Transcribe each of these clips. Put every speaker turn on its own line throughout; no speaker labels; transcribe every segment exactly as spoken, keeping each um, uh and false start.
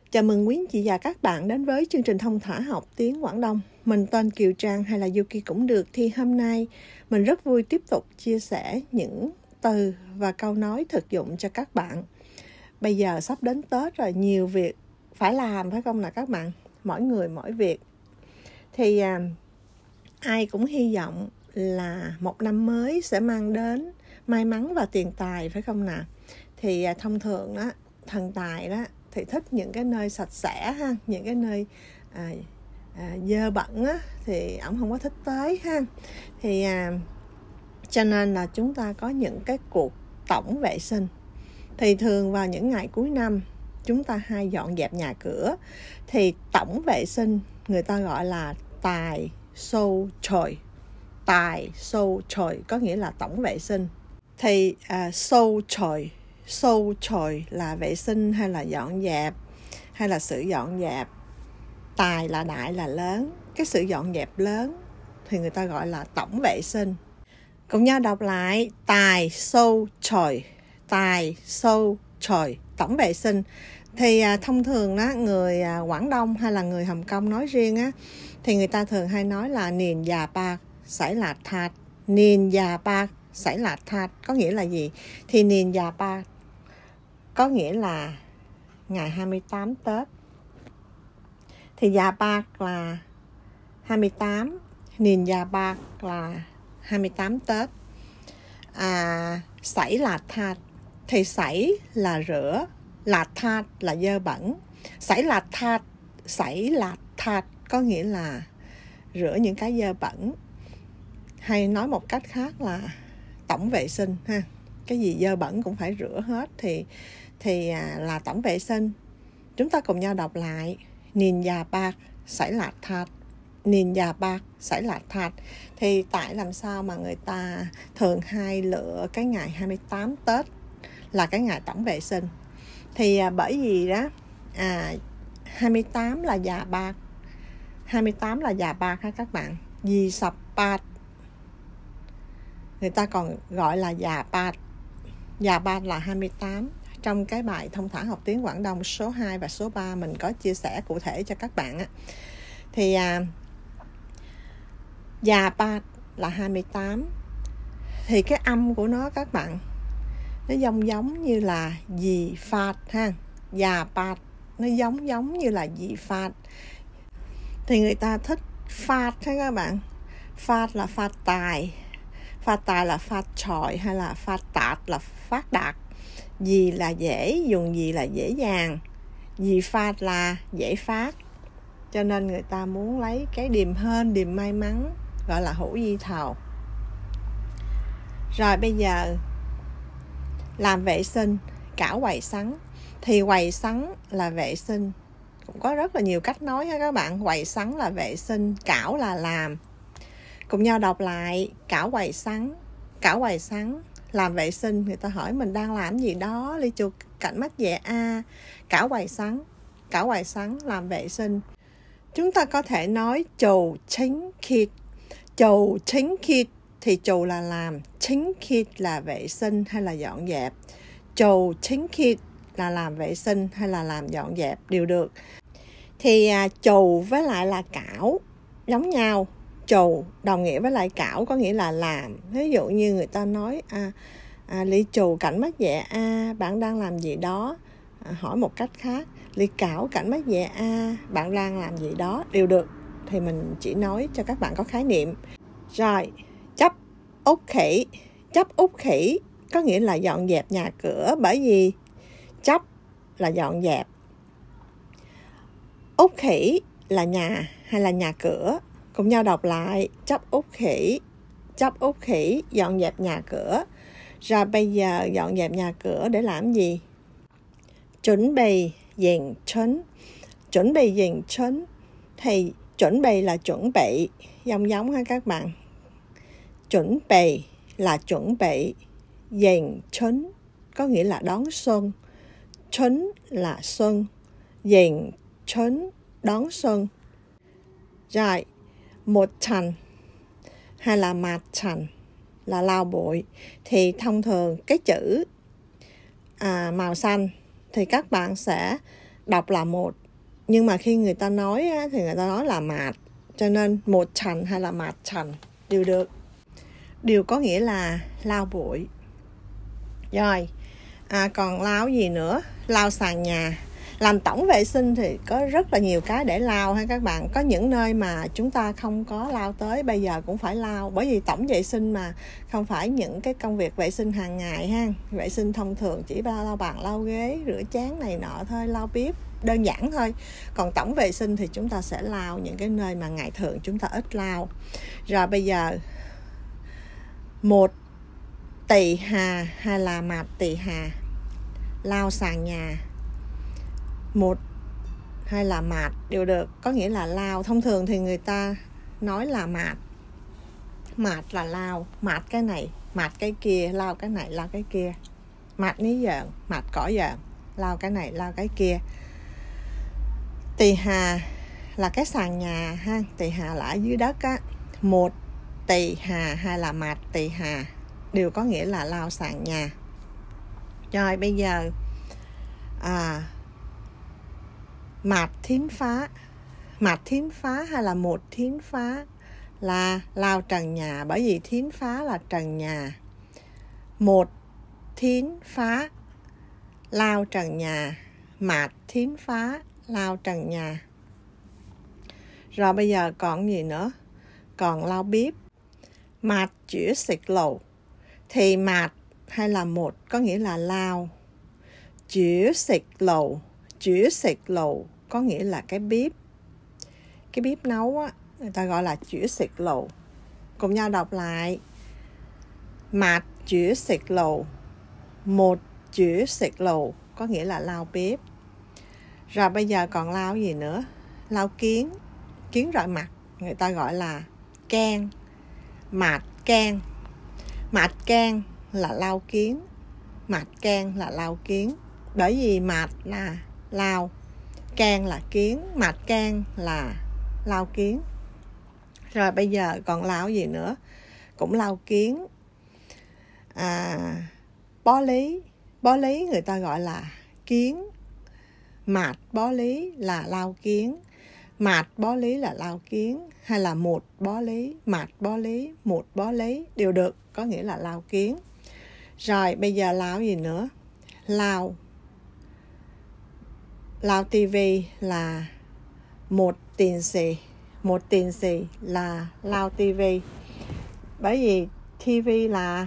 Chào mừng quý anh chị và các bạn đến với chương trình thông thả học tiếng Quảng Đông. Mình tên Kiều Trang hay là Yuki cũng được. Thì hôm nay mình rất vui tiếp tục chia sẻ những từ và câu nói thực dụng cho các bạn. Bây giờ sắp đến Tết rồi, nhiều việc phải làm phải không nào các bạn? Mỗi người mỗi việc. Thì à, ai cũng hy vọng là một năm mới sẽ mang đến may mắn và tiền tài phải không nào? Thì à, thông thường đó, thần tài đó thì thích những cái nơi sạch sẽ ha, những cái nơi à, à, dơ bẩn á, thì ổng không có thích tới ha. Thì à, cho nên là chúng ta có những cái cuộc tổng vệ sinh. Thì thường vào những ngày cuối năm chúng ta hay dọn dẹp nhà cửa. Thì tổng vệ sinh người ta gọi là tài sâu chồi. Tài sâu chồi có nghĩa là tổng vệ sinh. Thì à, sâu chồi Sâu chồi là vệ sinh hay là dọn dẹp hay là sự dọn dẹp. Tài là đại là lớn. Cái sự dọn dẹp lớn thì người ta gọi là tổng vệ sinh. Cùng nhau đọc lại: tài sâu chồi. Tài sâu chồi, tổng vệ sinh. Thì à, thông thường đó, người à, Quảng Đông hay là người Hồng Kông nói riêng á, thì người ta thường hay nói là niên già bạc xảy lạt thạt. Niên già bạc xảy lạt thạt có nghĩa là gì? Thì niên già bạc có nghĩa là ngày hai mươi tám Tết. Thì già bạc là hai mươi tám, niên già bạc là hai mươi tám Tết. À, sảy lạt thạt thì sảy là rửa, lạt thạt là dơ bẩn. Sảy lạt thạt, sảy lạt thạt có nghĩa là rửa những cái dơ bẩn. Hay nói một cách khác là tổng vệ sinh ha. Cái gì dơ bẩn cũng phải rửa hết thì thì à, là tổng vệ sinh. Chúng ta cùng nhau đọc lại: niên già bạc sảy lạt thạt. Niên già bạc sảy lạt thạt. Thì tại làm sao mà người ta thường hay lựa cái ngày hai mươi tám Tết là cái ngày tổng vệ sinh? Thì à, bởi vì đó à, hai mươi tám là già bạc. hai mươi tám là già bạc ha các bạn. Dì sập bạc, người ta còn gọi là già bạc. Già bạc là hai mươi tám. Trong cái bài thông thả học tiếng Quảng Đông số hai và số ba mình có chia sẻ cụ thể cho các bạn á. Thì à, già bạc là hai mươi tám. Thì cái âm của nó các bạn, nó giống giống như là dì phạt ha. Già bạc nó giống giống như là dì phạt. Thì người ta thích phạt ha các bạn. Phạt là phát tài. Phát tài là phát trọi hay là phát đạt là phát đạt. Gì là dễ, dùng gì là dễ dàng. Gì phát là dễ phát. Cho nên người ta muốn lấy cái điềm hên, điềm may mắn, gọi là hữu di thầu. Rồi bây giờ làm vệ sinh, cảo quầy sắn. Thì quầy sắn là vệ sinh. Cũng có rất là nhiều cách nói ha các bạn. Quầy sắn là vệ sinh, cảo là làm. Cùng nhau đọc lại: cảo quầy sắn. Cảo quầy sắn làm vệ sinh. Người ta hỏi mình đang làm gì đó, ly chuột cảnh mắt dạ a. Cảo quầy sắn. Cảo quầy sắn làm vệ sinh. Chúng ta có thể nói chầu chính khít. Chầu chính khít thì chầu là làm, chính khít là vệ sinh hay là dọn dẹp. Chầu chính khít là làm vệ sinh hay là làm dọn dẹp đều được. Thì à, chầu với lại là cảo giống nhau. Chầu đồng nghĩa với lại cảo có nghĩa là làm. Ví dụ như người ta nói à, à, Ly chầu cảnh mắt dạ a, bạn đang làm gì đó. À, hỏi một cách khác: Ly cảo cảnh mắt dạ a, bạn đang làm gì đó đều được. Thì mình chỉ nói cho các bạn có khái niệm. Rồi, chấp út khỉ. Chấp út khỉ có nghĩa là dọn dẹp nhà cửa. Bởi vì chấp là dọn dẹp, út khỉ là nhà hay là nhà cửa. Cùng nhau đọc lại: chấp út khỉ. Chấp út khỉ dọn dẹp nhà cửa. Rồi bây giờ dọn dẹp nhà cửa để làm gì? Chuẩn bị dành chấn. Chuẩn bị dành chấn thì chuẩn bị là chuẩn bị, giống giống ha các bạn. Chuẩn bị là chuẩn bị, dành chấn có nghĩa là đón xuân. Chấn là xuân, dành chấn đón xuân. Rồi, một trần hay là mạt trần là lau bụi. Thì thông thường cái chữ à, màu xanh thì các bạn sẽ đọc là một, nhưng mà khi người ta nói á, thì người ta nói là mạt, cho nên một trần hay là mạt trần đều được, đều có nghĩa là lau bụi. Rồi, à, còn lau gì nữa? Lau sàn nhà. Làm tổng vệ sinh thì có rất là nhiều cái để lau ha các bạn. Có những nơi mà chúng ta không có lau tới, bây giờ cũng phải lau. Bởi vì tổng vệ sinh mà, không phải những cái công việc vệ sinh hàng ngày ha. Vệ sinh thông thường chỉ ba lau bàn, lau ghế, rửa chén này nọ thôi, lau bếp, đơn giản thôi. Còn tổng vệ sinh thì chúng ta sẽ lau những cái nơi mà ngày thường chúng ta ít lau. Rồi bây giờ, một tỳ hà hay là mạt tỳ hà, lau sàn nhà, một hay là mạt đều được, có nghĩa là lau. Thông thường thì người ta nói là mạt. Mạt là lau, mạt cái này, mạt cái kia, lau cái này, lau cái kia. Mạt ní dợn, mạt cỏ dợn, lau cái này, lau cái kia. Tỳ hà là cái sàn nhà ha, tỳ hà là ở dưới đất á. Một tỳ hà hay là mạt tỳ hà đều có nghĩa là lau sàn nhà. Rồi bây giờ à, mạt thiến phá. Mạt thiến phá hay là một thiến phá là lau trần nhà, bởi vì thiến phá là trần nhà. Một thiến phá lau trần nhà, mạt thiến phá lau trần nhà. Rồi bây giờ còn gì nữa? Còn lau bếp. Mạt chữa xịt lầu. Thì mạt hay là một có nghĩa là lau. Chữa xịt lầu, chữa xịt lầu có nghĩa là cái bếp. Cái bếp nấu á, người ta gọi là chữa xịt lầu. Cùng nhau đọc lại. Mạt chữa xịt lầu, một chữa xịt lầu có nghĩa là lau bếp. Rồi bây giờ còn lau gì nữa? Lau kiến. Kiến rọi mặt, người ta gọi là can. Mạt can. Mạt can là lau kiến. Mạt can là lau kiến. Bởi vì mạt là lau, can là kiến, mạt can là lau kiến. Rồi bây giờ còn lau gì nữa? Cũng lau kiến. À, bó lý. Bó lý người ta gọi là kiến. Mạt bó lý là lau kiến. Mạt bó lý là lau kiến. Hay là một bó lý, mạt bó lý, một bó lý đều được, có nghĩa là lau kiến. Rồi bây giờ lau gì nữa? Lau. Lau tivi là một tiền xì. Một tiền xì là lau tivi. Bởi vì tivi là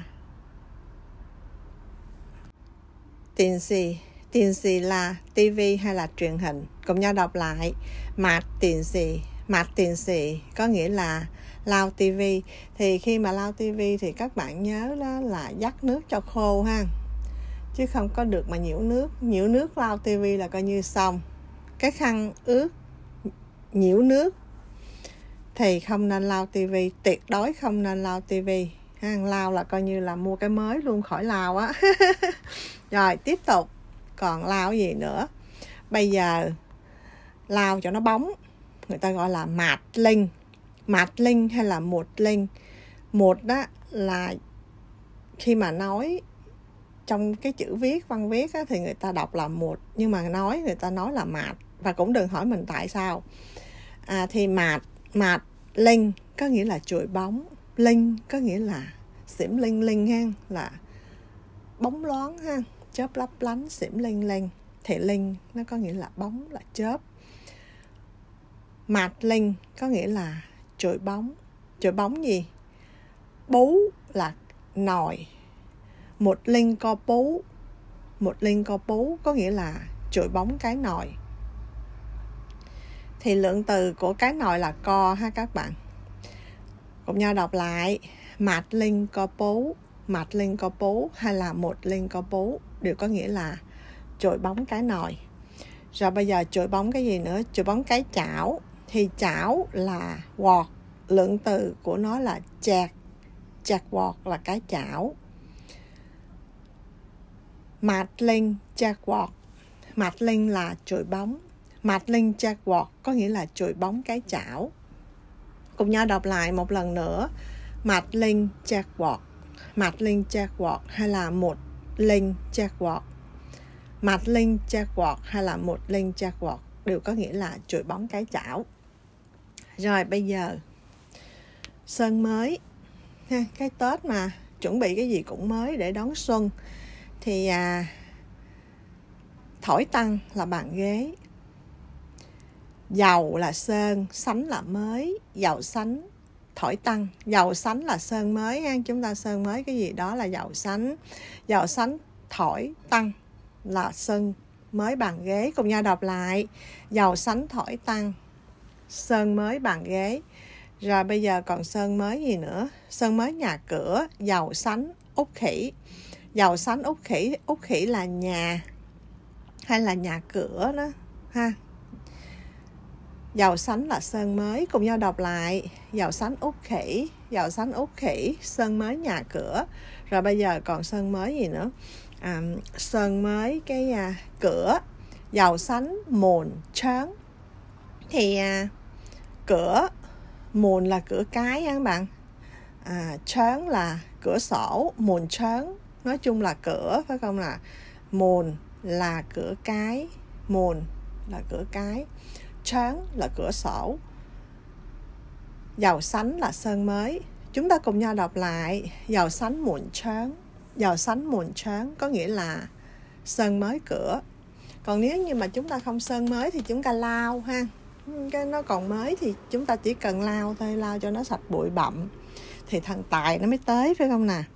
tiền xì. Tiền xì là tivi hay là truyền hình. Cùng nhau đọc lại. Mạt tiền xì. Mạt tiền xì có nghĩa là lau tivi. Thì khi mà lau tivi thì các bạn nhớ đó là dắt nước cho khô ha, chứ không có được mà nhiễu nước. Nhiễu nước lau tivi là coi như xong. Cái khăn ướt nhiễu nước thì không nên lau tivi, tuyệt đối không nên lau tivi. Lau là coi như là mua cái mới luôn, khỏi lau á. Rồi tiếp tục. Còn lau gì nữa? Bây giờ lau cho nó bóng, người ta gọi là mạt linh. Mạt linh hay là một linh. Một đó là khi mà nói trong cái chữ viết, văn viết á, thì người ta đọc là một, nhưng mà nói người ta nói là mạt. Và cũng đừng hỏi mình tại sao. À, thì mạt, mạt linh có nghĩa là chùi bóng. Linh có nghĩa là xỉm linh linh ha, là bóng loáng ha, chớp lấp lánh, xỉm linh linh. Thì linh nó có nghĩa là bóng, là chớp. Mạt linh có nghĩa là chùi bóng. Chùi bóng gì? Bú là nồi. Một linh co bú. Một linh co bú có nghĩa là chùi bóng cái nồi. Thì lượng từ của cái nồi là co ha các bạn. Cùng nhau đọc lại. Mạt linh co bú. Mạt linh co bú hay là một linh co bú đều có nghĩa là chùi bóng cái nồi. Rồi bây giờ chùi bóng cái gì nữa? Chùi bóng cái chảo. Thì chảo là quọt. Lượng từ của nó là chạc. Chạc quọt là cái chảo. Mạt linh chạc quọt. Mạt linh là chùi bóng. Mạt linh chạc quọt có nghĩa là chùi bóng cái chảo. Cùng nhau đọc lại một lần nữa. Mạt linh chạc quọt. Mạt linh chạc quọt hay là một linh chạc quọt. Mạt linh cha quọt hay là một linh cha quọt đều có nghĩa là chổi bóng cái chảo. Rồi bây giờ xuân mới ha, cái Tết mà chuẩn bị cái gì cũng mới để đón xuân thì à, thổi tăng là bàn ghế, dầu là sơn, sánh là mới, dầu sánh thổi tăng. Dầu sánh là sơn mới ha, chúng ta sơn mới cái gì đó là dầu sánh. Dầu sánh thổi tăng là sơn mới bàn ghế. Cùng nhau đọc lại: dầu sánh thổi tăng, sơn mới bàn ghế. Rồi bây giờ còn sơn mới gì nữa? Sơn mới nhà cửa, dầu sánh út khỉ. Dầu sánh út khỉ, út khỉ là nhà hay là nhà cửa đó ha. Dầu sánh là sơn mới. Cùng nhau đọc lại: dầu sánh út khỉ, dầu sánh út khỉ, sơn mới nhà cửa. Rồi bây giờ còn sơn mới gì nữa? À, sơn mới cái à, cửa, dầu sánh mồn trớn. Thì à, cửa, mồn là cửa cái nha các bạn. À, trớn là cửa sổ, mồn trớn nói chung là cửa, phải không? Là mồn là cửa cái, mồn là cửa cái, trớn là cửa sổ, dầu sánh là sơn mới. Chúng ta cùng nhau đọc lại: dầu sánh mồn trớn. Dầu sánh mồn trớn có nghĩa là sơn mới cửa. Còn nếu như mà chúng ta không sơn mới thì chúng ta lau ha. Cái nó còn mới thì chúng ta chỉ cần lau thôi, lau cho nó sạch bụi bặm thì thần tài nó mới tới, phải không nè?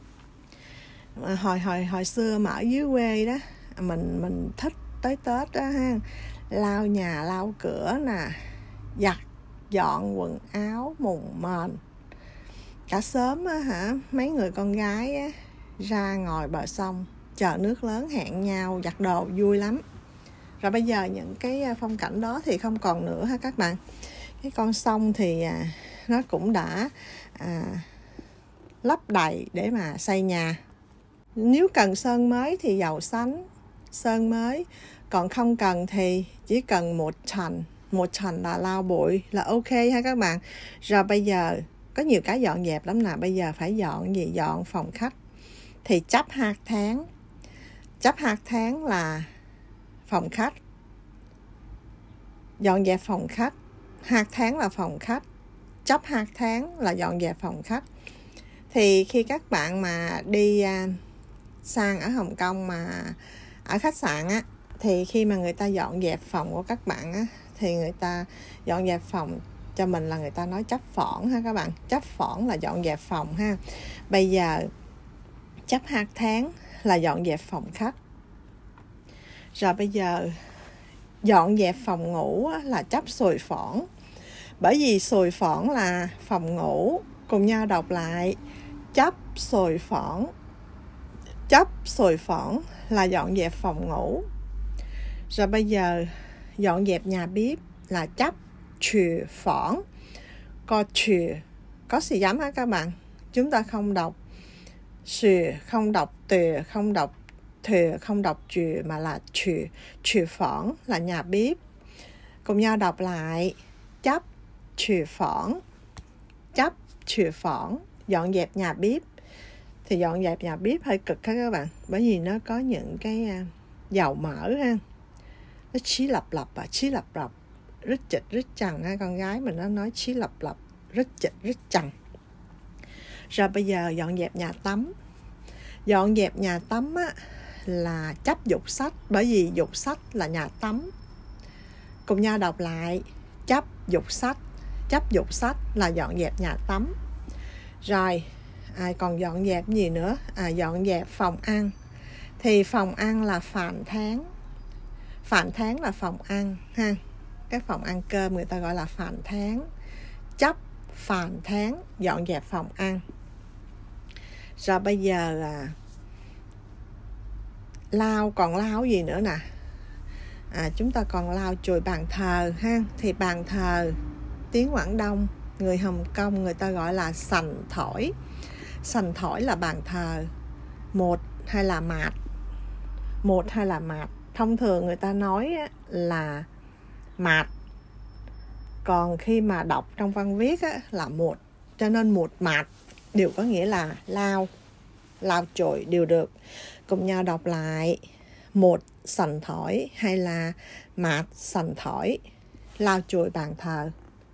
Hồi hồi hồi xưa mà ở dưới quê đó, mình mình thích tới Tết đó ha, lau nhà lau cửa nè, giặt dọn quần áo mùng mền. Cả xóm á hả, mấy người con gái á, ra ngồi bờ sông chờ nước lớn hẹn nhau giặt đồ vui lắm. Rồi bây giờ những cái phong cảnh đó thì không còn nữa ha các bạn. Cái con sông thì à, nó cũng đã à, lấp đầy để mà xây nhà. Nếu cần sơn mới thì dầu sánh, sơn mới. Còn không cần thì chỉ cần một trành. Một trành là lau bụi là ok ha các bạn. Rồi bây giờ có nhiều cái dọn dẹp lắm nè. Bây giờ phải dọn gì? Dọn phòng khách. Thì chấp hạt tháng. Chấp hạt tháng là phòng khách. Dọn dẹp phòng khách. Hạt tháng là phòng khách. Chấp hạt tháng là dọn dẹp phòng khách. Thì khi các bạn mà đi à, sang ở Hồng Kông mà ở khách sạn á, thì khi mà người ta dọn dẹp phòng của các bạn á, thì người ta dọn dẹp phòng cho mình là người ta nói chấp phỏn ha các bạn. Chấp phỏn là dọn dẹp phòng ha. Bây giờ chấp hạt tháng là dọn dẹp phòng khách. Rồi bây giờ dọn dẹp phòng ngủ là chấp sùi phỏn. Bởi vì sùi phỏn là phòng ngủ. Cùng nhau đọc lại: chấp sùi phỏn. Chấp sùi phỏn là dọn dẹp phòng ngủ. Rồi bây giờ dọn dẹp nhà bếp là chấp chùi phỏn. Có chùi, có xì dám hả các bạn? Chúng ta không đọc chùi, không đọc tùy, không đọc thề, không đọc chùi mà là chùi. Chùi phỏn là nhà bếp. Cùng nhau đọc lại: chấp chùi phỏn. Chấp chùi phỏn, dọn dẹp nhà bếp. Thì dọn dẹp nhà bếp hơi cực ha các bạn, bởi vì nó có những cái uh, dầu mỡ ha, nó chí lập lập à, chí lập lập, rít chịch rít chằng ha. Con gái mình nó nói chí lập lập, rít chịch rít chằng. Rồi bây giờ dọn dẹp nhà tắm. Dọn dẹp nhà tắm á, là chấp dục sách, bởi vì dục sách là nhà tắm. Cùng nhau đọc lại: chấp dục sách. Chấp dục sách là dọn dẹp nhà tắm. Rồi à, còn dọn dẹp gì nữa? À, dọn dẹp phòng ăn. Thì phòng ăn là phàn tháng. Phàn tháng là phòng ăn ha. Cái phòng ăn cơm người ta gọi là phàn tháng. Chấp phàn tháng, dọn dẹp phòng ăn. Rồi bây giờ là lau, còn lau gì nữa nè? À, chúng ta còn lau chùi bàn thờ ha. Thì bàn thờ tiếng Quảng Đông, người Hồng Kông người ta gọi là sành thổi. Sành thổi là bàn thờ. Một hay là mạt. Một hay là mạt. Thông thường người ta nói là mạt. Còn khi mà đọc trong văn viết là một. Cho nên một mạt đều có nghĩa là lau, lau chùi đều được. Cùng nhau đọc lại: một sành thỏi hay là mạt sành thỏi lau chùi bàn thờ.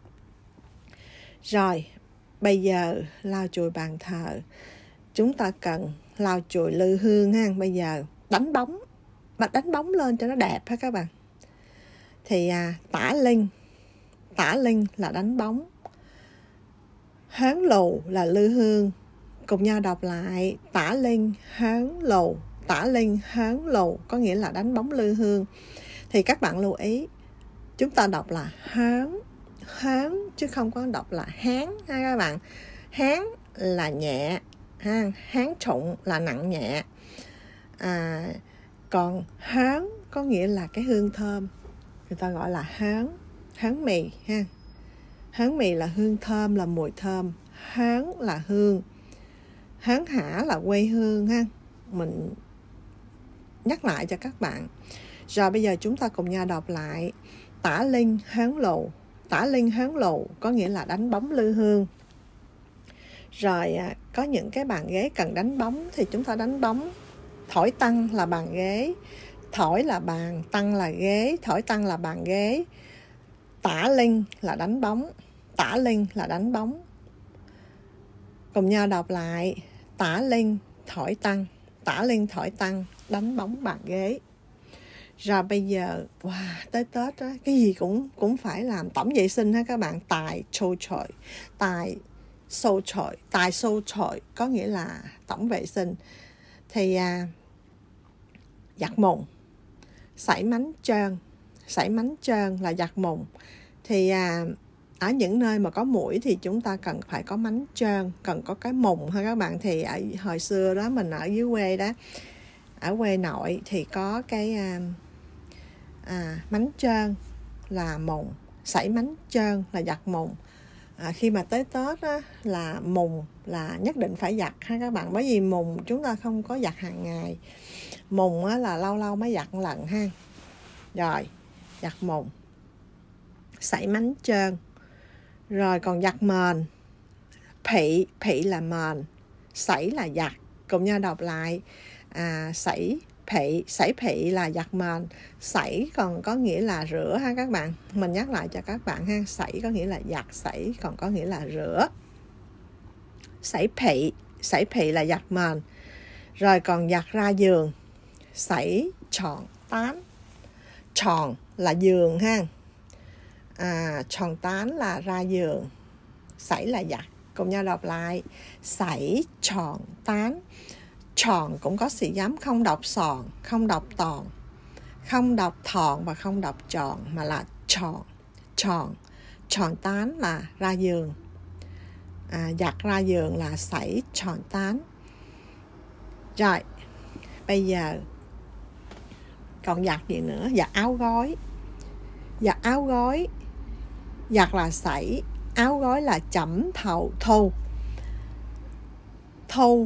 Rồi, bây giờ lau chùi bàn thờ, chúng ta cần lau chùi lư hương ha. Bây giờ đánh bóng, đánh bóng lên cho nó đẹp ha các bạn. Thì à, tả linh, tả linh là đánh bóng, hớn lù là lư hương. Cùng nhau đọc lại: tả linh hớn lù, tả linh hớn lù có nghĩa là đánh bóng lư hương. Thì các bạn lưu ý, chúng ta đọc là hớn, hớn chứ không có đọc là hán ha các bạn. Hán là nhẹ ha, hán trụng là nặng nhẹ. À, còn hớn có nghĩa là cái hương thơm, người ta gọi là hớn, hớn mì ha. Hớn mì là hương thơm, là mùi thơm. Hớn là hương, hớn hả là quê hương ha. Mình nhắc lại cho các bạn. Rồi bây giờ chúng ta cùng nhau đọc lại: tả linh hớn lù, tả linh hớn lù có nghĩa là đánh bóng lư hương. Rồi có những cái bàn ghế cần đánh bóng thì chúng ta đánh bóng. Thỏi tăng là bàn ghế, thỏi là bàn, tăng là ghế, thỏi tăng là bàn ghế. Tả linh là đánh bóng, tả linh là đánh bóng. Cùng nhau đọc lại: tả linh thỏi tăng, tả linh thỏi tăng đánh bóng bàn ghế. Rồi bây giờ wow, tới Tết á, cái gì cũng cũng phải làm tổng vệ sinh ha các bạn. Tài sâu chọi, tài sâu chọi, tài sâu chọi có nghĩa là tổng vệ sinh. Thì à, giặt mùng, sảy mánh trơn, sảy mánh trơn là giặt mùng. Thì à, ở những nơi mà có muỗi thì chúng ta cần phải có mánh trơn, cần có cái mùng ha các bạn. Thì ở hồi xưa đó mình ở dưới quê đó, ở quê nội thì có cái à, à, mánh trơn là mùng, sảy mánh trơn là giặt mùng. À, khi mà tới Tết á, là mùng là nhất định phải giặt ha các bạn. Bởi vì mùng chúng ta không có giặt hàng ngày, mùng á, là lâu lâu mới giặt một lần ha. Rồi giặt mùng, sảy mánh trơn. Rồi còn giặt mền, phị, phị là mền, sảy là giặt. Cùng nhau đọc lại: à, sảy phị, sảy phị là giặt mền. Sảy còn có nghĩa là rửa ha các bạn. Mình nhắc lại cho các bạn ha, sảy có nghĩa là giặt, sảy còn có nghĩa là rửa. Sảy phị, sảy phị là giặt mền. Rồi còn giặt ra giường, sảy tròn tán. Tròn là giường ha. À, tròn tán là ra giường, sảy là giặt. Cùng nhau đọc lại: sảy tròn tán. Tròn cũng có sự dám, không đọc sòn, không đọc tòn, không đọc thòn và không đọc tròn mà là tròn. Tròn, tròn tán là ra giường. À, giặt ra giường là sảy tròn tán. Rồi bây giờ còn giặt gì nữa? Giặt áo gói. Giặt áo gói, giặt là sảy, áo gói là chẩm thầu thâu. Thâu,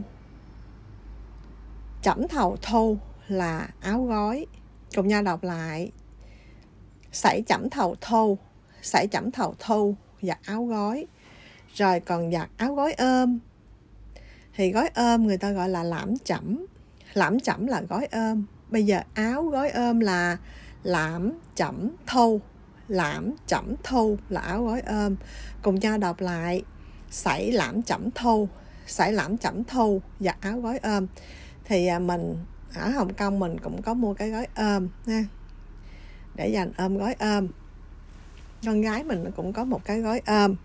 chẩm thầu thâu là áo gói. Cùng nhau đọc lại: sảy chẩm thầu thâu, sảy chẩm thầu thâu giặt áo gói. Rồi còn giặt áo gói ôm. Thì gói ôm người ta gọi là lãm chẩm, lãm chẩm là gói ôm. Bây giờ áo gói ôm là lãm chẩm thâu, lãm chẩm thâu là áo gói ôm. Cùng nhau đọc lại: sảy lãm chẩm thâu, sảy lãm chẩm thâu giặt áo gói ôm. Thì mình ở Hồng Kông mình cũng có mua cái gói ôm ha, để dành ôm gói ôm. Con gái mình cũng có một cái gói ôm,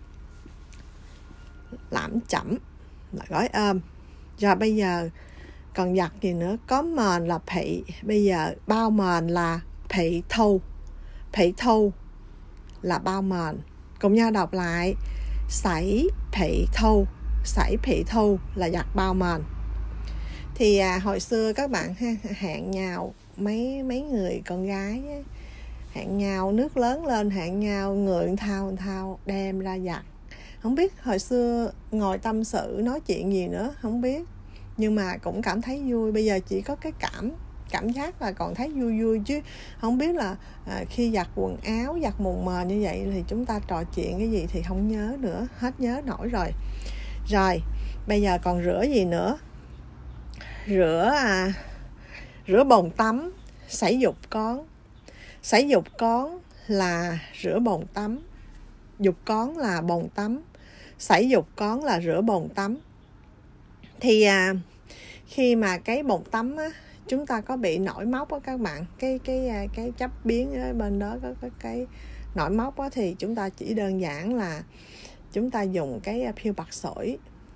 lãm chẩm là gói ôm. Rồi bây giờ còn giặt gì nữa? Có mền là phị, bây giờ bao mền là phị thâu, phị thâu là bao mền. Cùng nhau đọc lại: sảy phị thâu, sảy phị thâu là giặt bao mền. Thì à, hồi xưa các bạn ha, hẹn nhau mấy mấy người con gái á, hẹn nhau nước lớn lên, hẹn nhau người thao thao đem ra giặt. Không biết hồi xưa ngồi tâm sự nói chuyện gì nữa không biết, nhưng mà cũng cảm thấy vui. Bây giờ chỉ có cái cảm cảm giác là còn thấy vui vui chứ không biết là à, khi giặt quần áo, giặt mùng mền như vậy thì chúng ta trò chuyện cái gì thì không nhớ nữa, hết nhớ nổi rồi. Rồi bây giờ còn rửa gì nữa? Rửa à, rửa bồn tắm, sảy dục cón. Sảy dục cón là rửa bồn tắm. Dục cón là bồn tắm. Sảy dục cón là rửa bồn tắm. Thì à, khi mà cái bồn tắm á, chúng ta có bị nổi móc á các bạn, cái cái cái chấp biến ở bên đó có cái, cái nổi móc á, thì chúng ta chỉ đơn giản là chúng ta dùng cái phiêu bạc sỏi,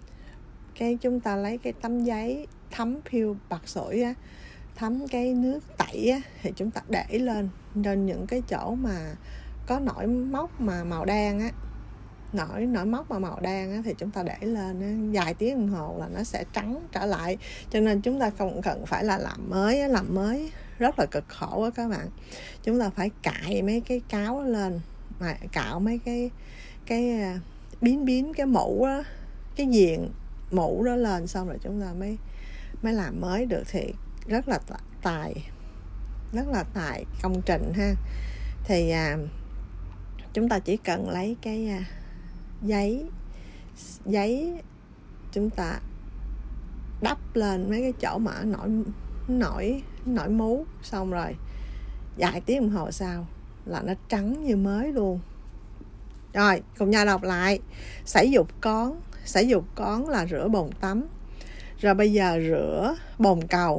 cái chúng ta lấy cái tấm giấy thấm phiêu bạc sỏi á, thấm cái nước tẩy á, thì chúng ta để lên trên những cái chỗ mà có nổi móc mà màu đen á, nổi nổi móc mà màu đen á, thì chúng ta để lên á, vài tiếng đồng hồ là nó sẽ trắng trở lại. Cho nên chúng ta không cần phải là làm mới á, làm mới rất là cực khổ á các bạn. Chúng ta phải cạy mấy cái cáo lên, mà cạo mấy cái cái biến biến cái mũ á, cái viền mũ đó lên, xong rồi chúng ta mới mới làm mới được. Thì rất là tài, rất là tài công trình ha. Thì à, chúng ta chỉ cần lấy cái à, giấy giấy chúng ta đắp lên mấy cái chỗ mà nổi nổi nổi mú, xong rồi vài tiếng đồng hồ sau là nó trắng như mới luôn. Rồi cùng nhau đọc lại. Sảy dục cón. Sảy dục cón là rửa bồn tắm. Rồi bây giờ rửa bồn cầu.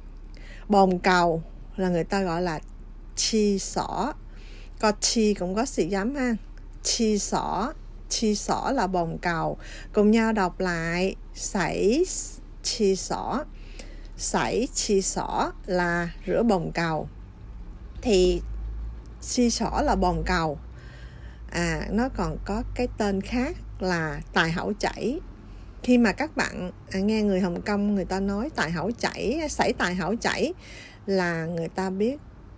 Bồn cầu là người ta gọi là chi xỏ. Có chi cũng có xì giấm ha. Chi xỏ. Chi xỏ là bồn cầu. Cùng nhau đọc lại. Sảy chi xỏ. Sảy chi xỏ là rửa bồn cầu. Thì chi xỏ là bồn cầu. À, nó còn có cái tên khác là tài hẩu chảy. Khi mà các bạn à, nghe người Hồng Kông người ta nói tài hẩu chảy, sảy tài hẩu chảy, là người ta biết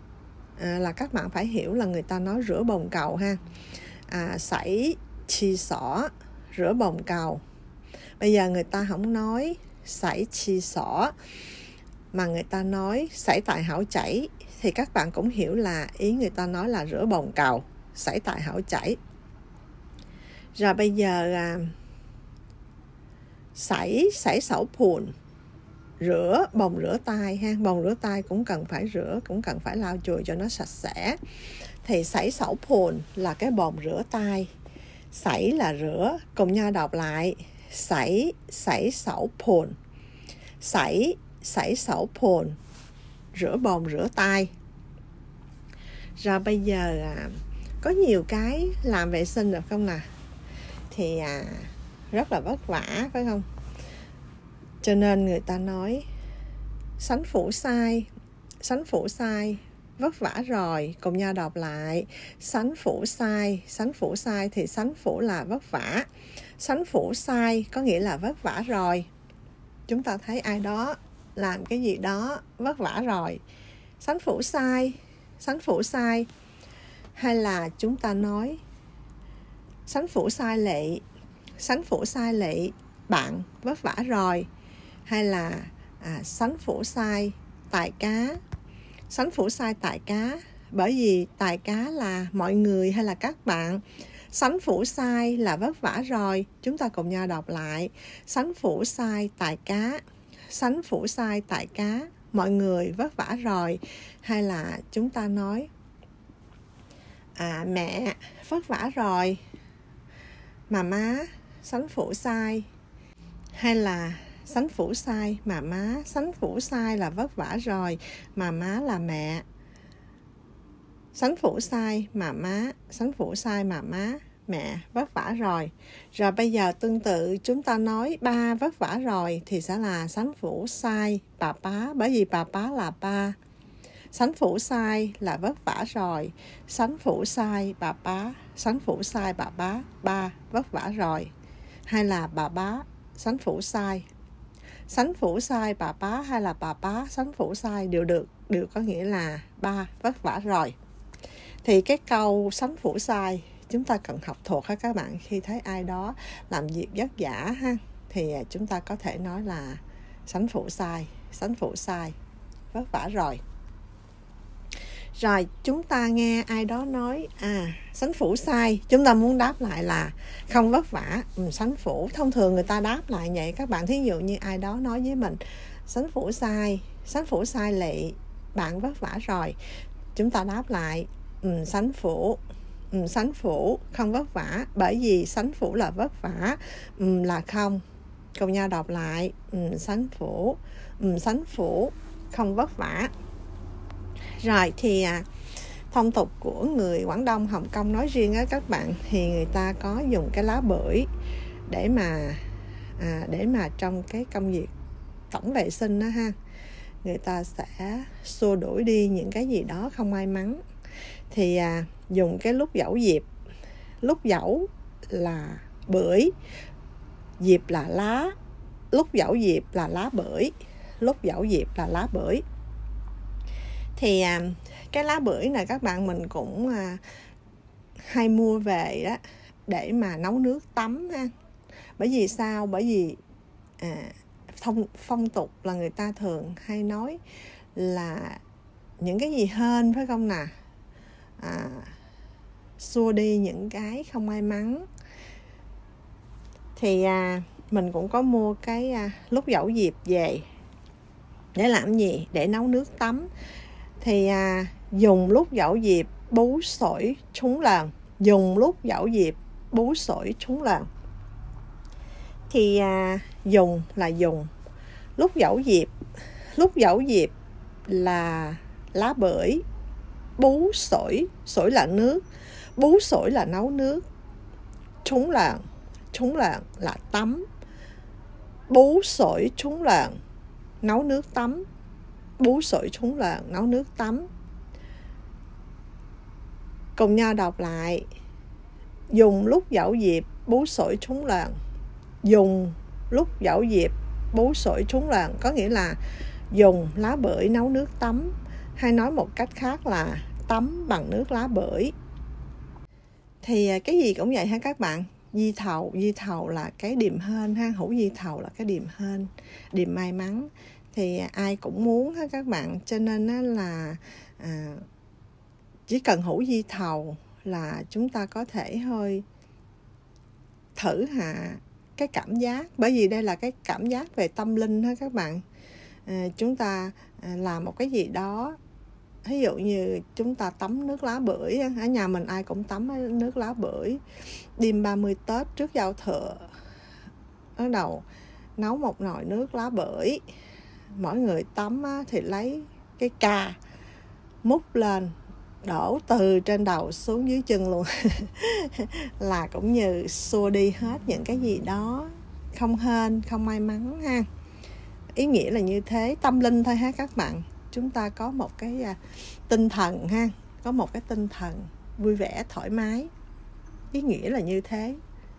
à, là các bạn phải hiểu là người ta nói rửa bồn cầu ha. À, sảy chi xỏ, rửa bồn cầu. Bây giờ người ta không nói sảy chi xỏ mà người ta nói sảy tài hẩu chảy, thì các bạn cũng hiểu là ý người ta nói là rửa bồn cầu, sảy tài hẩu chảy. Rồi bây giờ à, sảy sảy sẩu phùn, rửa bồn rửa tay ha. Bồn rửa tay cũng cần phải rửa, cũng cần phải lau chùi cho nó sạch sẽ. Thì sảy sẩu phùn là cái bồn rửa tay. Sảy là rửa. Cùng nhau đọc lại. Sảy sảy sẩu phùn. Sảy sảy sẩu phùn, rửa bồn rửa tay. Rồi bây giờ à, có nhiều cái làm vệ sinh được không nè? Thì à, rất là vất vả phải không? Cho nên người ta nói sánh phủ sai. Sánh phủ sai, vất vả rồi. Cùng nhau đọc lại. Sánh phủ sai. Sánh phủ sai thì sánh phủ là vất vả. Sánh phủ sai có nghĩa là vất vả rồi. Chúng ta thấy ai đó làm cái gì đó vất vả rồi. Sánh phủ sai. Sánh phủ sai. Hay là chúng ta nói sánh phủ sai lệ. Sánh phủ sai lệ, bạn vất vả rồi. Hay là à, sánh phủ sai tài cá. Sánh phủ sai tài cá, bởi vì tài cá là mọi người hay là các bạn. Sánh phủ sai là vất vả rồi. Chúng ta cùng nhau đọc lại. Sánh phủ sai tài cá. Sánh phủ sai tài cá, mọi người vất vả rồi. Hay là chúng ta nói à, mẹ vất vả rồi. Mà má sánh phủ sai. Hay là sánh phủ sai mà má. Sánh phủ sai là vất vả rồi, mà má là mẹ. Sánh phủ sai mà má. Sánh phủ sai mà má, mẹ vất vả rồi. Rồi bây giờ tương tự chúng ta nói ba vất vả rồi thì sẽ là sánh phủ sai bà bá, bởi vì bà bá là ba. Sánh phủ sai là vất vả rồi. Sánh phủ sai bà bá. Sánh phủ sai bà bá, ba vất vả rồi. Hay là bà bá sánh phủ sai. Sánh phủ sai bà bá hay là bà bá sánh phủ sai đều được, đều có nghĩa là ba vất vả rồi. Thì cái câu sánh phủ sai chúng ta cần học thuộc ha các bạn. Khi thấy ai đó làm việc vất vả ha, thì chúng ta có thể nói là sánh phủ sai. Sánh phủ sai, vất vả rồi. Rồi chúng ta nghe ai đó nói à sánh phủ sai, chúng ta muốn đáp lại là không vất vả, ừ, sánh phủ. Thông thường người ta đáp lại vậy các bạn. Thí dụ như ai đó nói với mình sánh phủ sai, sánh phủ sai lệ, bạn vất vả rồi. Chúng ta đáp lại um, sánh phủ. Um, sánh phủ không vất vả, bởi vì sánh phủ là vất vả, um, là không. Cùng nhau đọc lại um, sánh phủ. Um, sánh phủ không vất vả. Rồi thì à, phong tục của người Quảng Đông, Hồng Kông nói riêng á các bạn, thì người ta có dùng cái lá bưởi để mà à, để mà trong cái công việc tổng vệ sinh đó ha, người ta sẽ xua đuổi đi những cái gì đó không may mắn. Thì à, dùng cái lúc dẫu diệp. Lúc dẫu là bưởi, diệp là lá. Lúc dẫu diệp là lá bưởi. Lúc dẫu diệp là lá bưởi. Thì à, cái lá bưởi này các bạn mình cũng à, hay mua về đó để mà nấu nước tắm ha. Bởi vì sao? Bởi vì à, phong, phong tục là người ta thường hay nói là những cái gì hên, phải không nào? À, xua đi những cái không may mắn. Thì à, mình cũng có mua cái à, lúc dẫu diệp về. Để làm gì? Để nấu nước tắm. Thì à, dùng lúc dẫu diệp bú sỏi trúng lần. Dùng lúc dẫu diệp bú sỏi trúng lần. Thì à, dùng là dùng. Lúc dẫu diệp. Lúc dẫu diệp là lá bưởi. Bú sỏi. Sỏi là nước. Bú sỏi là nấu nước. Trúng lần. Trúng lần là tắm. Bú sỏi trúng lần nấu nước tắm. Bú sỏi trúng lần nấu nước tắm. Cùng nhau đọc lại. Dùng lúc dẫu diệp bú sỏi trúng lần. Dùng lúc dẫu diệp bú sỏi trúng lần có nghĩa là dùng lá bưởi nấu nước tắm, hay nói một cách khác là tắm bằng nước lá bưởi. Thì cái gì cũng vậy ha các bạn. Di thầu, di thầu là cái điềm hên ha, hữu di thầu là cái điềm hên, điềm may mắn. Thì ai cũng muốn ha các bạn, cho nên là à, chỉ cần hữu di thầu là chúng ta có thể hơi thử hạ cái cảm giác, bởi vì đây là cái cảm giác về tâm linh ha các bạn. À, chúng ta làm một cái gì đó, ví dụ như chúng ta tắm nước lá bưởi, ở nhà mình ai cũng tắm nước lá bưởi. Đêm ba mươi Tết trước giao thừa, bắt đầu nấu một nồi nước lá bưởi. Mỗi người tắm thì lấy cái ca múc lên, đổ từ trên đầu xuống dưới chân luôn. Là cũng như xua đi hết những cái gì đó không hên, không may mắn ha. Ý nghĩa là như thế, tâm linh thôi ha các bạn. Chúng ta có một cái à, tinh thần ha, có một cái tinh thần vui vẻ, thoải mái. Ý nghĩa là như thế.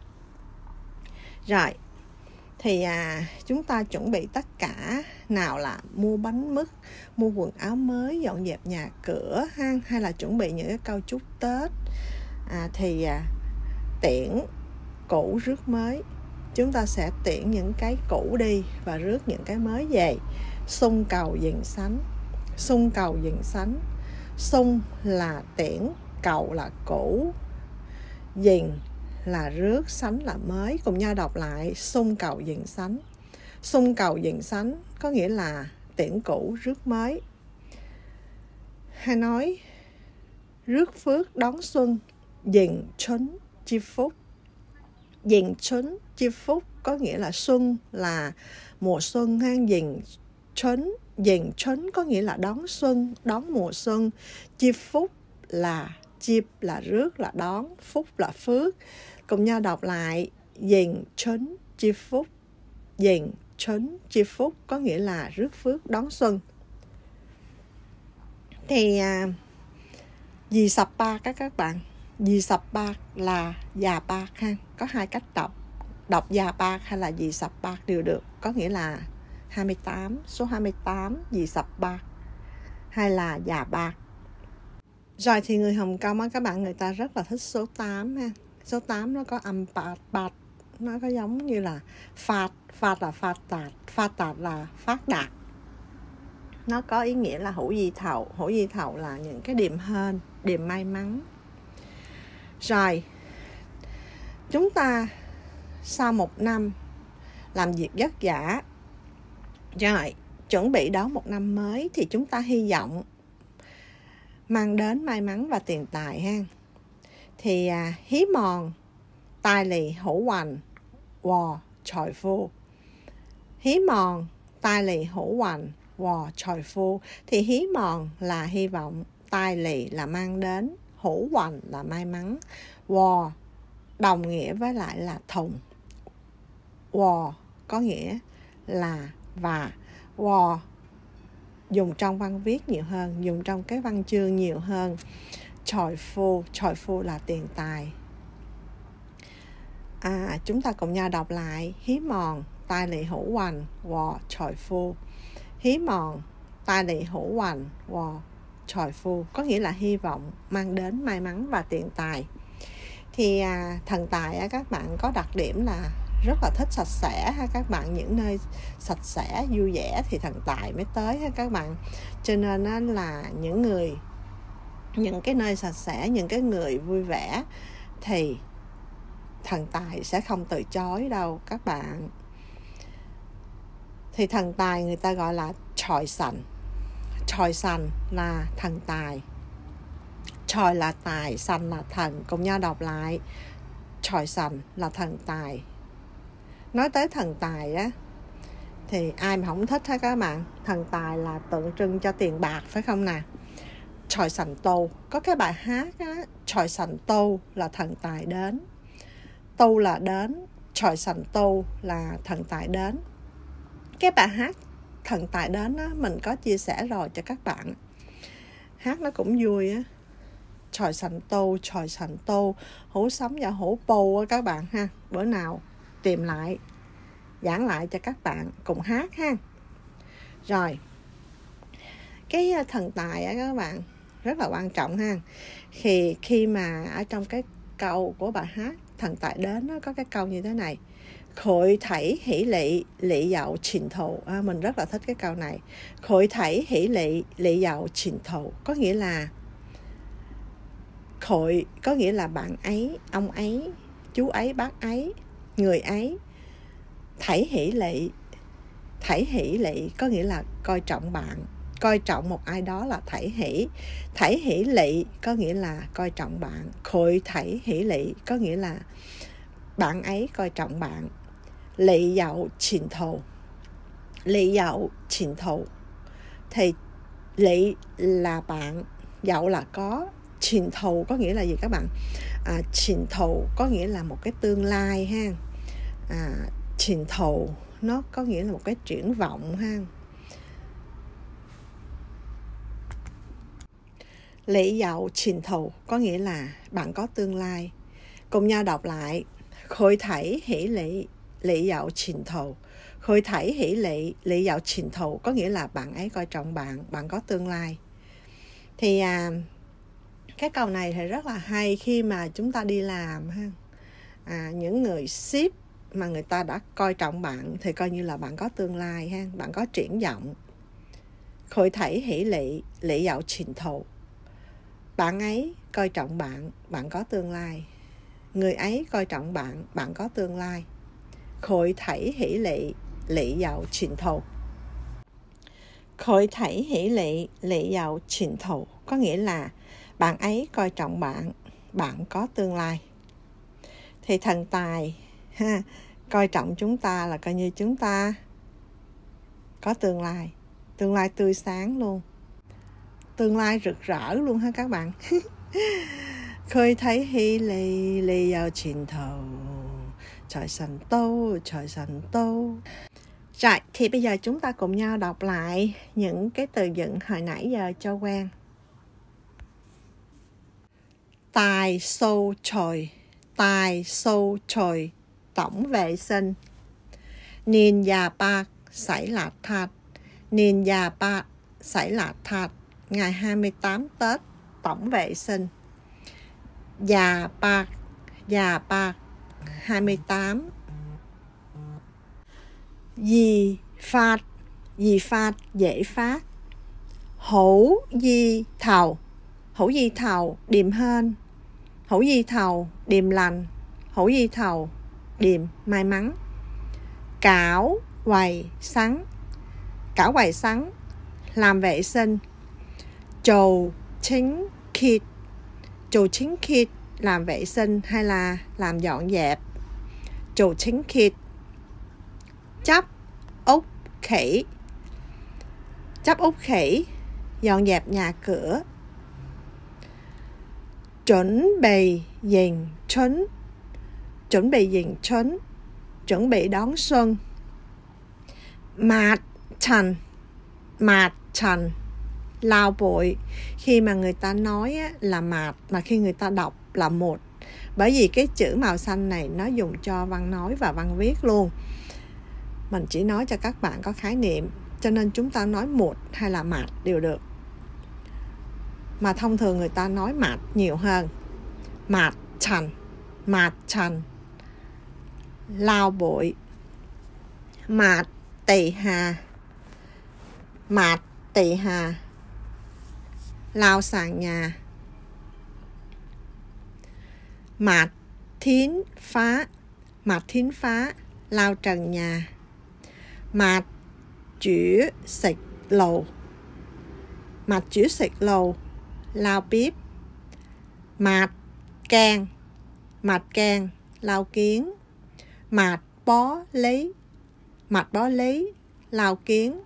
Rồi, thì à, chúng ta chuẩn bị tất cả. Nào là mua bánh mứt, mua quần áo mới, dọn dẹp nhà cửa ha, hay là chuẩn bị những cái câu chúc Tết. à, Thì à, tiễn cũ rước mới. Chúng ta sẽ tiễn những cái cũ đi và rước những cái mới về. Xung cầu dình sánh. Xung cầu dình sánh. Xung là tiễn, cầu là cũ, dình là rước, sánh là mới. Cùng nhau đọc lại. Xung cầu dình sánh. Xung cầu dình sánh có nghĩa là tiễn cũ rước mới. Hay nói rước phước đón xuân, dình trấn chi phúc. Dình trấn chi phúc có nghĩa là xuân là mùa xuân ha. Dình trấn, dình trấn có nghĩa là đón xuân, đón mùa xuân. Chi phúc là chip là rước là đón, phúc là phước. Cùng nhau đọc lại. Dình trấn chi phúc. Dình trấn chi phúc có nghĩa là rước phước đón xuân. Thì à, dì sập ba các các bạn. Dì sập ba là già bạc ha. Có hai cách đọc. Đọc già bạc hay là dì sập bạc đều được. Có nghĩa là hai mươi tám, số hai mươi tám, dì sập bạc hay là già bạc. Rồi thì người Hồng Kông á các bạn, người ta rất là thích số tám ha. Số tám nó có âm bạc, bạc nó có giống như là phạt, phạt là phát đạt, phát đạt là phát đạt. Nó có ý nghĩa là hữu di thầu. Hữu di thầu là những cái điềm hên, điềm may mắn. Rồi, chúng ta sau một năm làm việc vất vả, rồi chuẩn bị đón một năm mới thì chúng ta hy vọng mang đến may mắn và tiền tài ha. Thì à, hí mòn tai lì hữu hoành wò tròi phu. Hí mòn tai lì hữu hoành wò tròi phu. Thì hí mòn là hy vọng, tai lì là mang đến, hữu hoành là may mắn, wò đồng nghĩa với lại là thùng. Wò có nghĩa là và, wò dùng trong văn viết nhiều hơn, dùng trong cái văn chương nhiều hơn. Tròi phu, tròi phu là tiền tài. À, chúng ta cùng nhau đọc lại. Hí mòn tai lì hữu hoành wò tròi phu. Hí mòn tai lì hữu hoành wò tròi phu có nghĩa là hy vọng mang đến may mắn và tiền tài. Thì à, thần tài á, các bạn có đặc điểm là rất là thích sạch sẽ ha các bạn. Những nơi sạch sẽ vui vẻ thì thần tài mới tới ha các bạn. Cho nên á, là những người những cái nơi sạch sẽ, những cái người vui vẻ thì thần tài sẽ không từ chối đâu các bạn. Thì thần tài người ta gọi là tròi sành. Tròi sành là thần tài. Tròi là tài, sành là thần. Cùng nhau đọc lại. Tròi sành là thần tài. Nói tới thần tài á thì ai mà không thích hết các bạn. Thần tài là tượng trưng cho tiền bạc phải không nè. Tròi sành tô, có cái bài hát á, tròi sành tô là thần tài đến. Tô là đến, tròi sành tô là thần tài đến. Cái bài hát thần tài đến á, mình có chia sẻ rồi cho các bạn. Hát nó cũng vui á. Tròi sành tô, tròi sành tô, hữu sắm và hữu bồ á các bạn ha. Bữa nào tìm lại, giảng lại cho các bạn cùng hát ha. Rồi, cái thần tài á các bạn rất là quan trọng ha. Khi, khi mà ở trong cái câu của bài hát thần tài đến nó có cái câu như thế này. Khội thảy hỷ lị, lị dạo trình thụ. À, mình rất là thích cái câu này. Khội thảy hỷ lị, lị dạo trình thụ. Có nghĩa là khội có nghĩa là bạn ấy, ông ấy, chú ấy, bác ấy, người ấy. Thảy hỷ lị, thảy hỷ lị có nghĩa là coi trọng bạn. Coi trọng một ai đó là thảy hỷ. Thảy hỷ lị có nghĩa là coi trọng bạn. Khội thảy hỷ lị có nghĩa là bạn ấy coi trọng bạn. Lị dạo trình thù. Lị dạo trình thù thì lị là bạn, dạo là có, trình thù có nghĩa là gì các bạn? À, trình thù có nghĩa là một cái tương lai ha. À, trình thù nó có nghĩa là một cái triển vọng ha. Lị dạo trình thù có nghĩa là bạn có tương lai. Cùng nhau đọc lại. Khôi thảy hỷ lị, lị dạo trình thù. Khôi thảy hỷ lị, lị dạo trình thù có nghĩa là bạn ấy coi trọng bạn, bạn có tương lai. Thì à, cái câu này thì rất là hay khi mà chúng ta đi làm ha. À, những người ship mà người ta đã coi trọng bạn thì coi như là bạn có tương lai ha, bạn có triển vọng. Khôi thảy hỷ lị, lị dạo trình thù. Bạn ấy coi trọng bạn, bạn có tương lai. Người ấy coi trọng bạn, bạn có tương lai. Khôi thảy hỷ lị, lị dạo trình thù. Khôi thảy hỷ lị, lị dạo trình thù có nghĩa là bạn ấy coi trọng bạn, bạn có tương lai. Thì thần tài ha, coi trọng chúng ta là coi như chúng ta có tương lai. Tương lai tươi sáng luôn. Tương lai rực rỡ luôn ha các bạn. Khôi thảy hỷ lị, lị dạo trình thù. Trời sành tô, trời sành tô. Rồi, thì bây giờ chúng ta cùng nhau đọc lại những cái từ vựng hồi nãy giờ cho quen. Tài xô trồi, tài xô trồi, tổng vệ sinh. Niên già bạc, xảy lạt thạt. Niên già bạc, xảy lạt thạt. Ngày hai mươi tám Tết, tổng vệ sinh. Già bạc, già bạc, hai mươi tám. Dì phạt, dì phạt, dễ phát. Hữu di thầu, hữu di thầu, điềm hên. Hữu di thầu, điềm lành. Hữu di thầu, điềm may mắn. Cảo, quầy, sắn. Cảo quầy sắn, làm vệ sinh. Chầu chính khít, chầu chính khít, làm vệ sinh hay là làm dọn dẹp. Chầu chính khít. Chắp ốc khỉ, chắp ốc khỉ, dọn dẹp nhà cửa. Chuẩn bị迎春, chuẩn bị迎春, chuẩn bị đón xuân. Mạt trần, mạt trần, lau bụi. Khi mà người ta nói là mạt, mà khi người ta đọc là một. Bởi vì cái chữ màu xanh này nó dùng cho văn nói và văn viết luôn. Mình chỉ nói cho các bạn có khái niệm, cho nên chúng ta nói một hay là mạt đều được. Mà thông thường người ta nói mạt nhiều hơn. Mạt trần, mạt trần, lau bụi. Mạt tỳ hà, mạt tỳ hà, lau sàn nhà. Mạt thiến phá, mạt thiến phá, lau trần nhà. Mạt chữ xịt lầu, mạt chữ xịt lầu, lau bếp. Mạt can, mạt can, lau kiến. Mạt bó lý, mạt bó lý, lau kiến.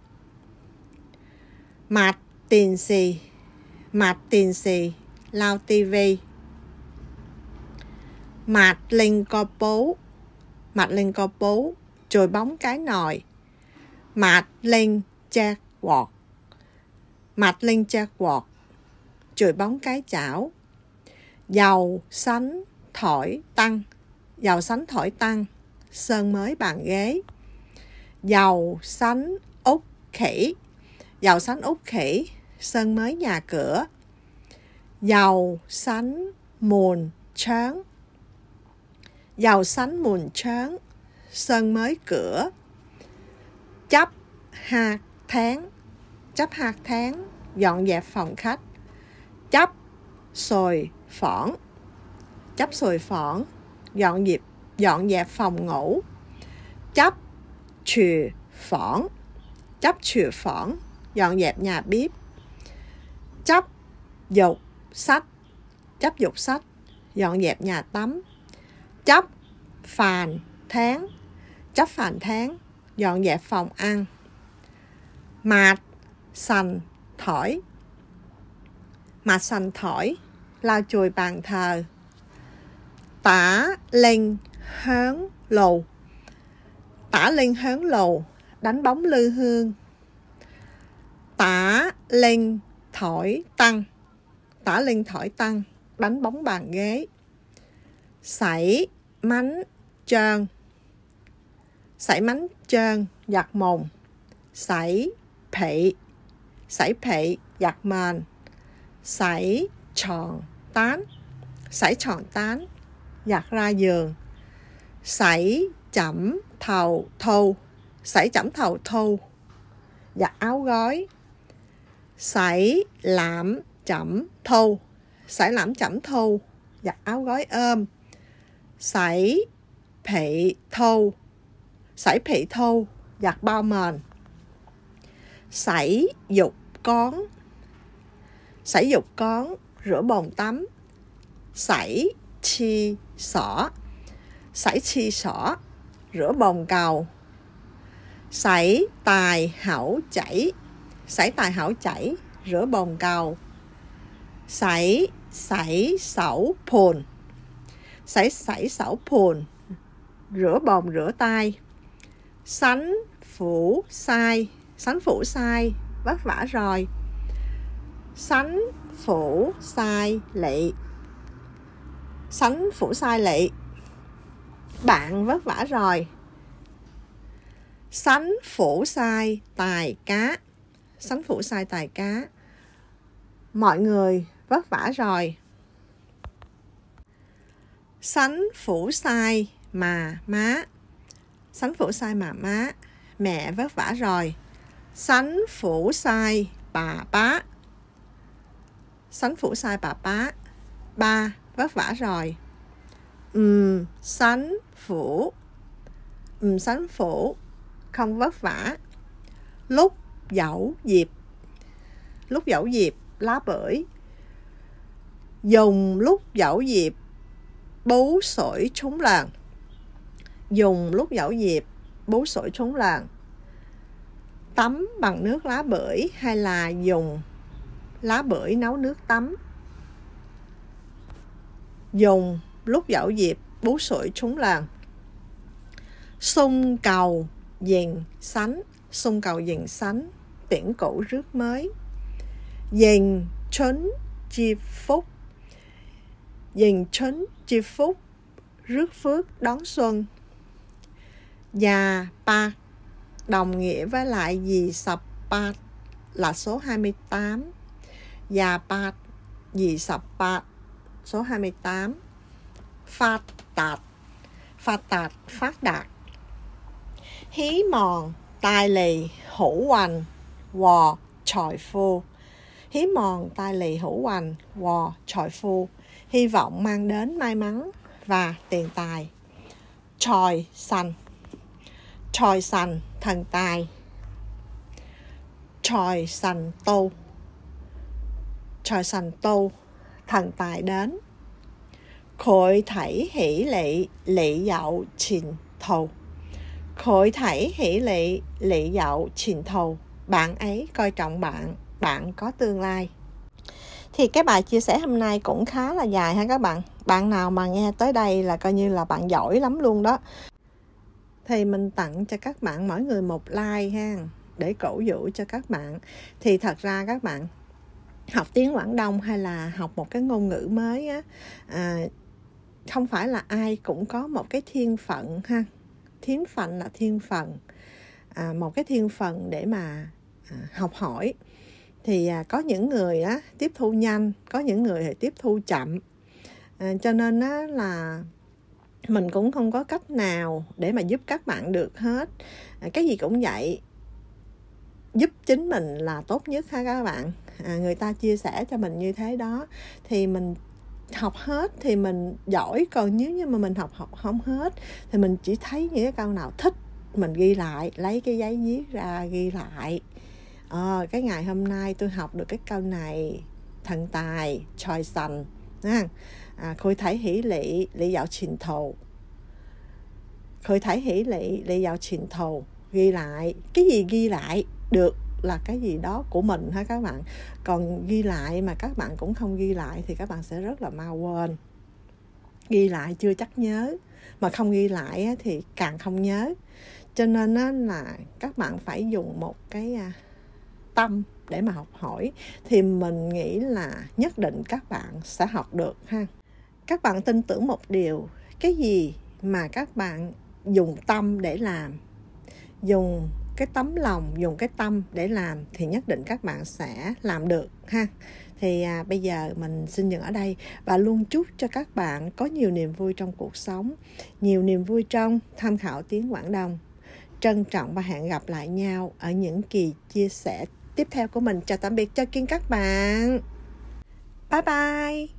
Mạt tiền xì, mạt tiền xì, lau tivi. Mạt lên co bố, mạt lên co bố, chồi bóng cái nồi. Mạt lên cha quọt, mạt lên cha quọt, chồi bóng cái chảo. Dầu sánh thổi tăng, dầu sánh thổi tăng, sơn mới bàn ghế. Dầu sánh út khỉ, dầu sánh út khỉ, sơn mới nhà cửa. Dầu sánh mùn trớn, dầu sánh mùn trớn, sơn mới cửa. Chấp hạt tháng, chấp hạt tháng, dọn dẹp phòng khách. Chấp sồi phỏng, chấp sồi phỏng, dọn dẹp, dọn dẹp phòng ngủ. Chấp chùi phỏng, chấp chùi phỏng, dọn dẹp nhà bếp. Chấp dục sách, chấp dục sách, dọn dẹp nhà tắm. Chấp phàn tháng, chấp phàn tháng, dọn dẹp phòng ăn. Mạt sành thổi, mạt sành thổi, lau chùi bàn thờ. Tả lên hớn lầu, tả lên hớn lầu, đánh bóng lư hương. Tả lên thổi tăng, tả lên thổi tăng, đánh bóng bàn ghế. Sảy mánh trơn, sảy mánh trơn, giặt mồm. Sảy phệ, sảy phệ, giặt mền. Sảy tròn tán, sảy tròn tán, giặt ra giường. Sảy chẩm thầu thâu, sảy chẩm thầu thâu, giặt áo gói. Sảy lãm chẩm thâu, sảy lãm chẩm thâu, giặt áo gói ôm. Sảy phệ thâu, sảy phệ thâu, giặt bao mền. Sảy dục cón, sảy dục cón, rửa bồn tắm. Sảy chi xỏ, sảy chi xỏ, rửa bồn cầu. Sảy tài hảo chảy, sảy tài hảo chảy, rửa bồn cầu. Sảy sảy sẩu phùn, sảy sảy sẩu phùn, rửa bồn rửa tay. Sánh phủ sai, sánh phủ sai, vất vả rồi. Sánh phủ sai lị, sánh phủ sai lị, bạn vất vả rồi. Sánh phủ sai tài cá, sánh phủ sai tài cá, mọi người vất vả rồi. Sánh phủ sai mà má, sánh phủ sai mà má, mẹ vất vả rồi. Sánh phủ sai bà bá, sánh phủ sai bà bá, ba vất vả rồi. Ừm sánh phủ, ừm sánh phủ, không vất vả. Lúc dẫu dịp. Lúc dẫu dịp, lá bưởi. Dùng lúc dẫu dịp, bú sủi trúng làng. Dùng lúc dẫu dịp, bú sủi trúng làng. Tắm bằng nước lá bưởi hay là dùng lá bưởi nấu nước tắm. Dùng lúc dẫu dịp, bú sủi trúng làng. Xung cầu dình sánh. Xung cầu dình sánh, tiễn cũ rước mới. Dình trấn chi phúc. Dình trấn chi phúc, rước phước đón xuân. Già pa đồng nghĩa với lại dì sập pa là số hai mươi tám. Già pa dì sập pa số hai mươi tám. Phát đạt. Phát đạt, phát đạt. Hí mòn tai lì hữu hoành wò tròi phu. Hí mòn tai lì hữu hoành wò tròi phu, hy vọng mang đến may mắn và tiền tài. Tròi sành. Tròi sành, thần tài. Tròi sành tô. Tròi sành tô, thần tài đến. Khội thảy hỷ lị, lị dậu trình thầu. Khội thảy hỷ lị, lị dậu trình thầu. Bạn ấy coi trọng bạn, bạn có tương lai. Thì cái bài chia sẻ hôm nay cũng khá là dài ha các bạn. Bạn nào mà nghe tới đây là coi như là bạn giỏi lắm luôn đó. Thì mình tặng cho các bạn mỗi người một like ha, để cổ vũ cho các bạn. Thì thật ra các bạn học tiếng Quảng Đông hay là học một cái ngôn ngữ mới á, à, không phải là ai cũng có một cái thiên phận ha. Thiên phận là thiên phận, à, một cái thiên phận để mà à, học hỏi. Thì à, có những người á, tiếp thu nhanh, có những người thì tiếp thu chậm. À, cho nên á, là mình cũng không có cách nào để mà giúp các bạn được hết. À, cái gì cũng vậy, giúp chính mình là tốt nhất ha các bạn. À, người ta chia sẻ cho mình như thế đó thì mình học hết thì mình giỏi. Còn nếu như mà mình học học không hết thì mình chỉ thấy những cái câu nào thích mình ghi lại, lấy cái giấy viết ra ghi lại. À, cái ngày hôm nay tôi học được cái câu này, thần tài tròi sành à, khôi thấy hỷ lị lị dạo trình thầu. Khôi thấy hỷ lị lị dạo trình thầu, ghi lại. Cái gì ghi lại được là cái gì đó của mình ha các bạn. Còn ghi lại mà các bạn cũng không ghi lại thì các bạn sẽ rất là mau quên. Ghi lại chưa chắc nhớ, mà không ghi lại thì càng không nhớ. Cho nên là các bạn phải dùng một cái tâm để mà học hỏi thì mình nghĩ là nhất định các bạn sẽ học được ha. Các bạn tin tưởng một điều, cái gì mà các bạn dùng tâm để làm, dùng cái tấm lòng, dùng cái tâm để làm thì nhất định các bạn sẽ làm được ha. Thì à, bây giờ mình xin dừng ở đây và luôn chúc cho các bạn có nhiều niềm vui trong cuộc sống, nhiều niềm vui trong tham khảo tiếng Quảng Đông. Trân trọng và hẹn gặp lại nhau ở những kỳ chia sẻ tiếp theo của mình. Chào tạm biệt, cho kiên các bạn. Bye bye.